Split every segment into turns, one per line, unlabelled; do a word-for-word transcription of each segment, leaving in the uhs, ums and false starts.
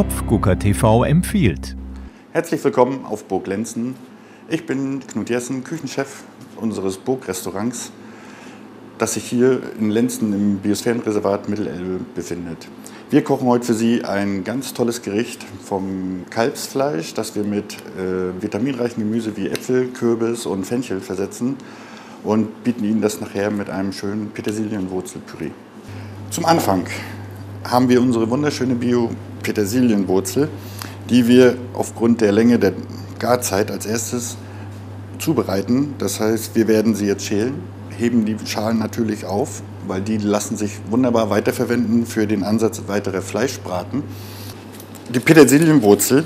Topfgucker T V empfiehlt.
Herzlich willkommen auf Burg Lenzen. Ich bin Knut Jessen, Küchenchef unseres Burgrestaurants, das sich hier in Lenzen im Biosphärenreservat Mittelelbe befindet. Wir kochen heute für Sie ein ganz tolles Gericht vom Kalbsfleisch, das wir mit äh, vitaminreichen Gemüse wie Äpfel, Kürbis und Fenchel versetzen und bieten Ihnen das nachher mit einem schönen Petersilienwurzelpüree. Zum Anfang haben wir unsere wunderschöne Bio-Petersilienwurzel, die wir aufgrund der Länge der Garzeit als erstes zubereiten. Das heißt, wir werden sie jetzt schälen, heben die Schalen natürlich auf, weil die lassen sich wunderbar weiterverwenden für den Ansatz weiterer Fleischbraten. Die Petersilienwurzel,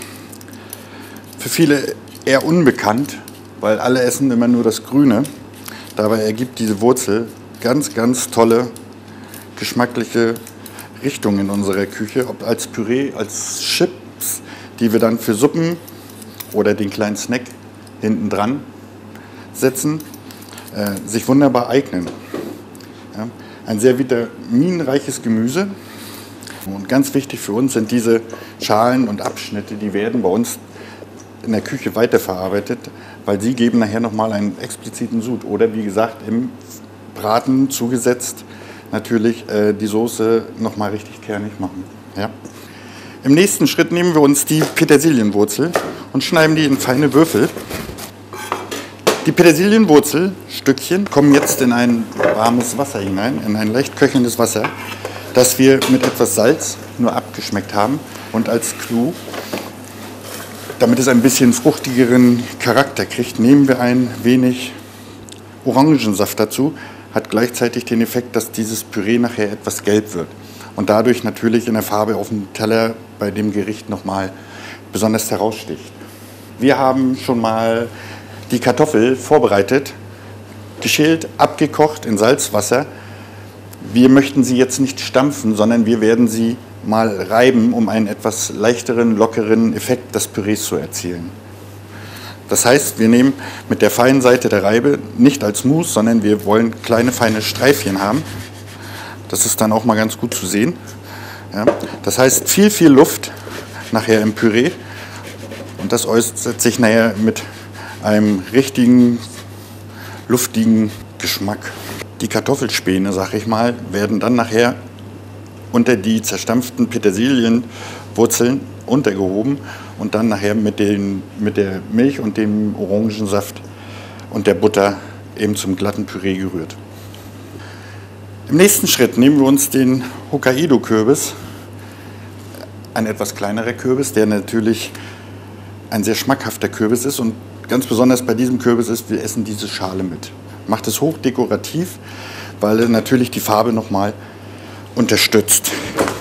für viele eher unbekannt, weil alle essen immer nur das Grüne. Dabei ergibt diese Wurzel ganz, ganz tolle geschmackliche Richtungen in unserer Küche, ob als Püree, als Chips, die wir dann für Suppen oder den kleinen Snack hinten dran setzen, äh, sich wunderbar eignen. Ja, ein sehr vitaminreiches Gemüse und ganz wichtig für uns sind diese Schalen und Abschnitte, die werden bei uns in der Küche weiterverarbeitet, weil sie geben nachher nochmal einen expliziten Sud oder wie gesagt im Braten zugesetzt natürlich äh, die Soße nochmal richtig kernig machen. Ja. Im nächsten Schritt nehmen wir uns die Petersilienwurzel und schneiden die in feine Würfel. Die Petersilienwurzelstückchen kommen jetzt in ein warmes Wasser hinein, in ein leicht köchelndes Wasser, das wir mit etwas Salz nur abgeschmeckt haben und als Clou, damit es ein bisschen fruchtigeren Charakter kriegt, nehmen wir ein wenig Orangensaft dazu. Hat gleichzeitig den Effekt, dass dieses Püree nachher etwas gelb wird und dadurch natürlich in der Farbe auf dem Teller bei dem Gericht nochmal besonders heraussticht. Wir haben schon mal die Kartoffel vorbereitet, geschält, abgekocht in Salzwasser. Wir möchten sie jetzt nicht stampfen, sondern wir werden sie mal reiben, um einen etwas leichteren, lockeren Effekt des Pürees zu erzielen. Das heißt, wir nehmen mit der feinen Seite der Reibe nicht als Mousse, sondern wir wollen kleine, feine Streifchen haben. Das ist dann auch mal ganz gut zu sehen. Ja, das heißt, viel, viel Luft nachher im Püree. Und das äußert sich nachher mit einem richtigen, luftigen Geschmack. Die Kartoffelspäne, sag ich mal, werden dann nachher unter die zerstampften Petersilienwurzeln untergehoben und dann nachher mit, den, mit der Milch und dem Orangensaft und der Butter eben zum glatten Püree gerührt. Im nächsten Schritt nehmen wir uns den Hokkaido-Kürbis, ein etwas kleinerer Kürbis, der natürlich ein sehr schmackhafter Kürbis ist und ganz besonders bei diesem Kürbis ist, wir essen diese Schale mit. Macht es hochdekorativ, weil er natürlich die Farbe nochmal unterstützt.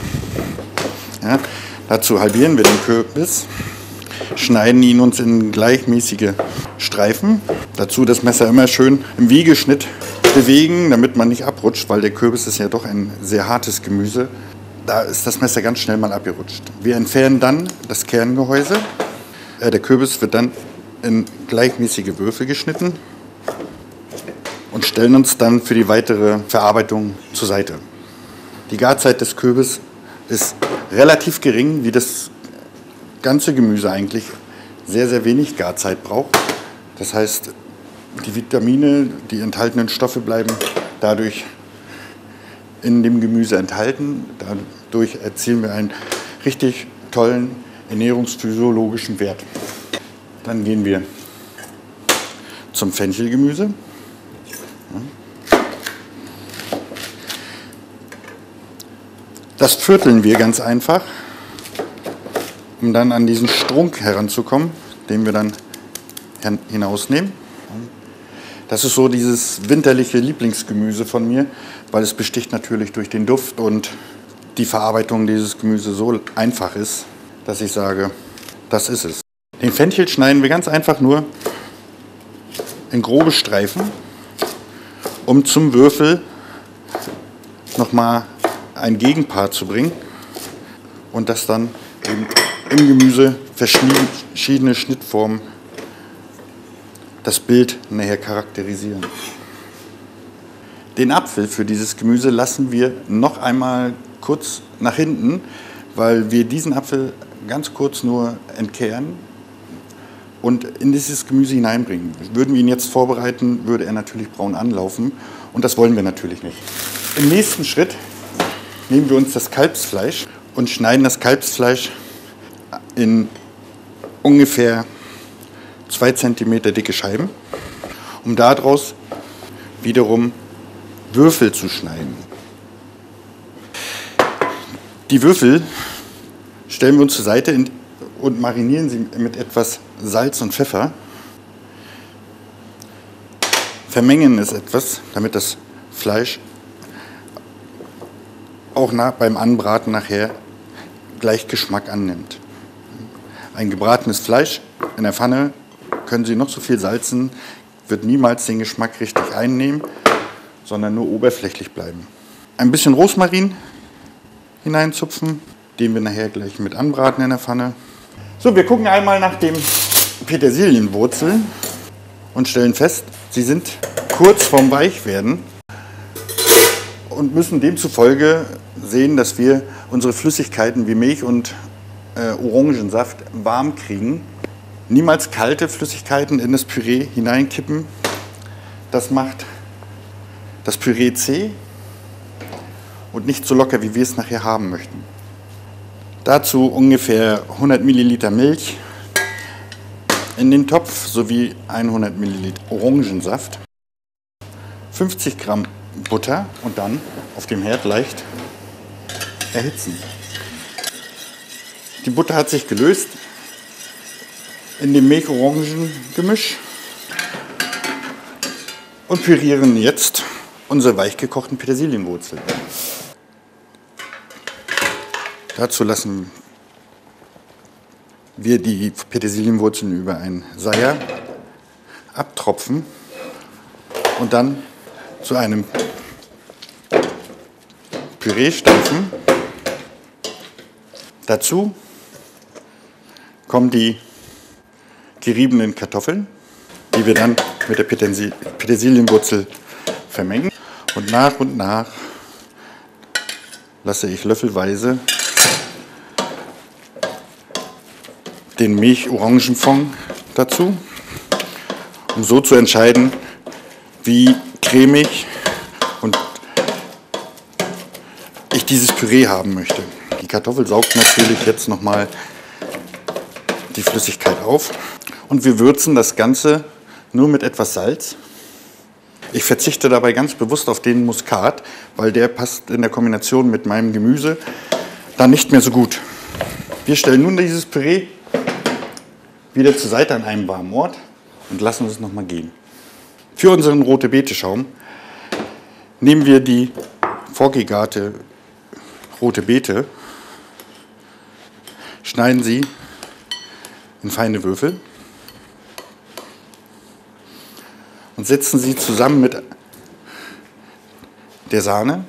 Ja, dazu halbieren wir den Kürbis, schneiden ihn uns in gleichmäßige Streifen. Dazu das Messer immer schön im Wiegeschnitt bewegen, damit man nicht abrutscht, weil der Kürbis ist ja doch ein sehr hartes Gemüse. Da ist das Messer ganz schnell mal abgerutscht. Wir entfernen dann das Kerngehäuse. Äh, der Kürbis wird dann in gleichmäßige Würfel geschnitten und stellen uns dann für die weitere Verarbeitung zur Seite. Die Garzeit des Kürbis ist relativ gering, wie das ganze Gemüse eigentlich sehr, sehr wenig Garzeit braucht. Das heißt, die Vitamine, die enthaltenen Stoffe bleiben dadurch in dem Gemüse enthalten. Dadurch erzielen wir einen richtig tollen ernährungsphysiologischen Wert. Dann gehen wir zum Fenchelgemüse. Das vierteln wir ganz einfach, um dann an diesen Strunk heranzukommen, den wir dann hinausnehmen. Das ist so dieses winterliche Lieblingsgemüse von mir, weil es besticht natürlich durch den Duft und die Verarbeitung dieses Gemüses so einfach ist, dass ich sage, das ist es. Den Fenchel schneiden wir ganz einfach nur in grobe Streifen, um zum Würfel nochmal ein Gegenpart zu bringen und das dann eben im Gemüse verschiedene Schnittformen das Bild nachher charakterisieren. Den Apfel für dieses Gemüse lassen wir noch einmal kurz nach hinten, weil wir diesen Apfel ganz kurz nur entkehren und in dieses Gemüse hineinbringen. Würden wir ihn jetzt vorbereiten, würde er natürlich braun anlaufen und das wollen wir natürlich nicht. Im nächsten Schritt nehmen wir uns das Kalbsfleisch und schneiden das Kalbsfleisch in ungefähr zwei Zentimeter dicke Scheiben, um daraus wiederum Würfel zu schneiden. Die Würfel stellen wir uns zur Seite und marinieren sie mit etwas Salz und Pfeffer. Vermengen es etwas, damit das Fleisch auch nach, beim Anbraten nachher gleich Geschmack annimmt. Ein gebratenes Fleisch in der Pfanne können Sie noch so viel salzen, wird niemals den Geschmack richtig einnehmen, sondern nur oberflächlich bleiben. Ein bisschen Rosmarin hineinzupfen, den wir nachher gleich mit anbraten in der Pfanne. So, wir gucken einmal nach den Petersilienwurzeln und stellen fest, sie sind kurz vorm Weichwerden und müssen demzufolge sehen, dass wir unsere Flüssigkeiten wie Milch und äh, Orangensaft warm kriegen. Niemals kalte Flüssigkeiten in das Püree hineinkippen. Das macht das Püree zäh und nicht so locker, wie wir es nachher haben möchten. Dazu ungefähr hundert Milliliter Milch in den Topf sowie hundert Milliliter Orangensaft, fünfzig Gramm Butter und dann auf dem Herd leicht erhitzen. Die Butter hat sich gelöst in dem Milch-Orangen-Gemisch und pürieren jetzt unsere weich gekochten Petersilienwurzeln. Dazu lassen wir die Petersilienwurzeln über einen Seier abtropfen und dann zu einem Püree stampfen. Dazu kommen die geriebenen Kartoffeln, die wir dann mit der Petersilienwurzel vermengen. Und nach und nach lasse ich löffelweise den Milch-Orangenfond dazu, um so zu entscheiden, wie cremig und ich dieses Püree haben möchte. Die Kartoffel saugt natürlich jetzt nochmal die Flüssigkeit auf und wir würzen das Ganze nur mit etwas Salz. Ich verzichte dabei ganz bewusst auf den Muskat, weil der passt in der Kombination mit meinem Gemüse dann nicht mehr so gut. Wir stellen nun dieses Püree wieder zur Seite an einem warmen Ort und lassen es nochmal gehen. Für unseren rote Beete-Schaum nehmen wir die vorgegarte rote Beete, schneiden sie in feine Würfel und setzen sie zusammen mit der Sahne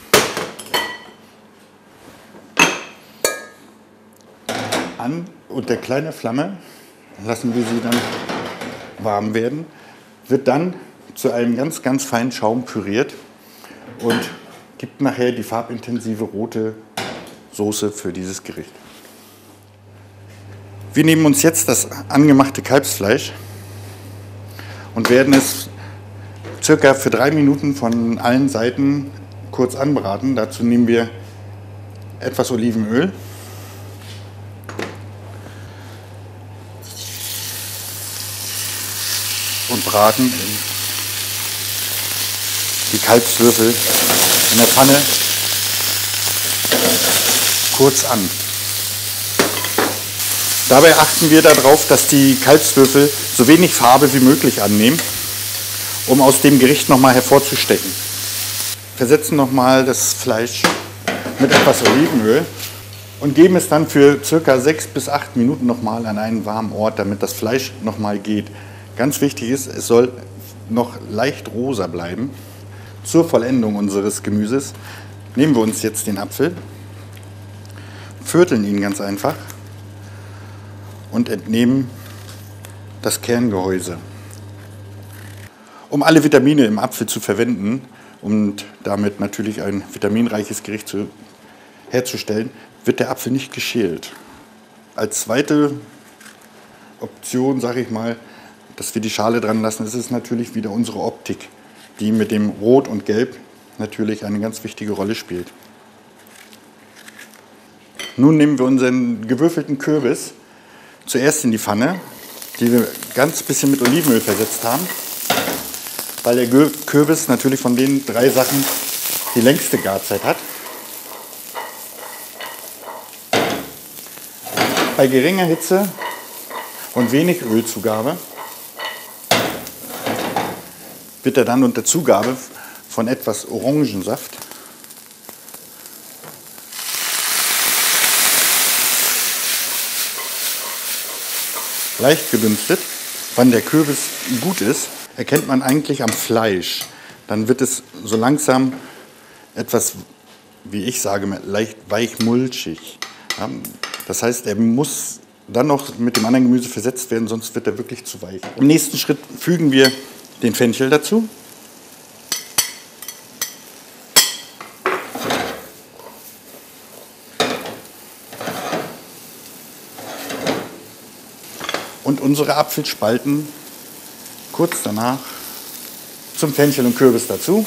an unter kleiner Flamme, lassen wir sie dann warm werden, wird dann zu einem ganz, ganz feinen Schaum püriert und gibt nachher die farbintensive rote Soße für dieses Gericht. Wir nehmen uns jetzt das angemachte Kalbsfleisch und werden es circa für drei Minuten von allen Seiten kurz anbraten. Dazu nehmen wir etwas Olivenöl und braten die Kalbswürfel in der Pfanne kurz an. Dabei achten wir darauf, dass die Kalbswürfel so wenig Farbe wie möglich annehmen, um aus dem Gericht nochmal hervorzustechen. Versetzen nochmal das Fleisch mit etwas Olivenöl und geben es dann für ca. sechs bis acht Minuten nochmal an einen warmen Ort, damit das Fleisch nochmal geht. Ganz wichtig ist, es soll noch leicht rosa bleiben. Zur Vollendung unseres Gemüses nehmen wir uns jetzt den Apfel, vierteln ihn ganz einfach und entnehmen das Kerngehäuse. Um alle Vitamine im Apfel zu verwenden und damit natürlich ein vitaminreiches Gericht zu herzustellen, wird der Apfel nicht geschält. Als zweite Option, sage ich mal, dass wir die Schale dran lassen, das ist natürlich wieder unsere Optik, die mit dem Rot und Gelb natürlich eine ganz wichtige Rolle spielt. Nun nehmen wir unseren gewürfelten Kürbis zuerst in die Pfanne, die wir ganz bisschen mit Olivenöl versetzt haben, weil der Kürbis natürlich von den drei Sachen die längste Garzeit hat. Bei geringer Hitze und wenig Ölzugabe wird er dann unter Zugabe von etwas Orangensaft leicht gedünstet. Wann der Kürbis gut ist, erkennt man eigentlich am Fleisch. Dann wird es so langsam etwas, wie ich sage, leicht weichmulchig. Das heißt, er muss dann noch mit dem anderen Gemüse versetzt werden, sonst wird er wirklich zu weich. Im nächsten Schritt fügen wir den Fenchel dazu. Und unsere Apfelspalten kurz danach zum Fenchel und Kürbis dazu.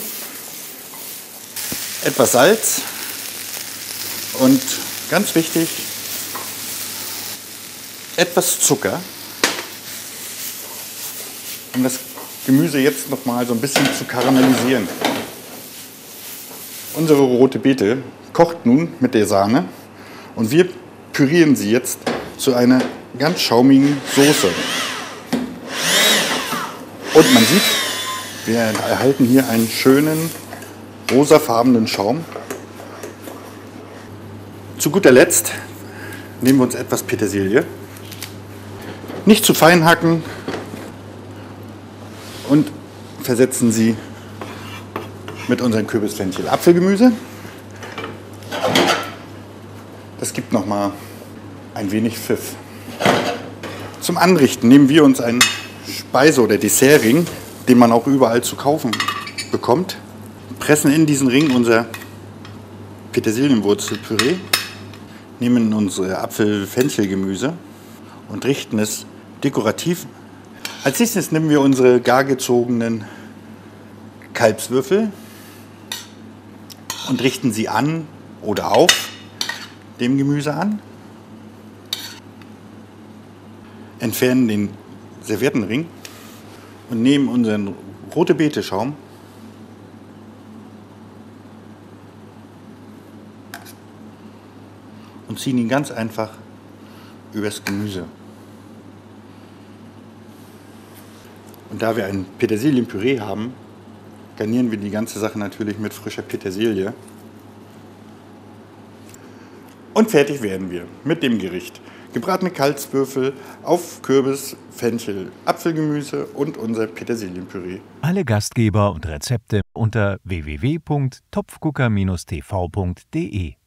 Etwas Salz und ganz wichtig, etwas Zucker, um das Gemüse jetzt noch mal so ein bisschen zu karamellisieren. Unsere rote Beete kocht nun mit der Sahne und wir pürieren sie jetzt zu einer ganz schaumigen Soße. Und man sieht, wir erhalten hier einen schönen rosafarbenen Schaum. Zu guter Letzt nehmen wir uns etwas Petersilie. Nicht zu fein hacken und versetzen sie mit unserem Kürbis-Fenchel-Apfelgemüse. Das gibt noch mal ein wenig Pfiff. Zum Anrichten nehmen wir uns einen Speise- oder Dessertring, den man auch überall zu kaufen bekommt, pressen in diesen Ring unser Petersilienwurzelpüree, nehmen unsere Apfel-Fenchel-Gemüse und richten es dekorativ. Als nächstes nehmen wir unsere gar gezogenen Kalbswürfel und richten sie an oder auf dem Gemüse an. Entfernen den Serviettenring und nehmen unseren rote Beete Schaum und ziehen ihn ganz einfach übers Gemüse. Und da wir ein Petersilienpüree haben, garnieren wir die ganze Sache natürlich mit frischer Petersilie. Und fertig werden wir mit dem Gericht. Gebratene Kalbswürfel auf Kürbis, Fenchel, Apfelgemüse und unser Petersilienpüree.
Alle Gastgeber und Rezepte unter w w w punkt topfgucker Bindestrich t v punkt de.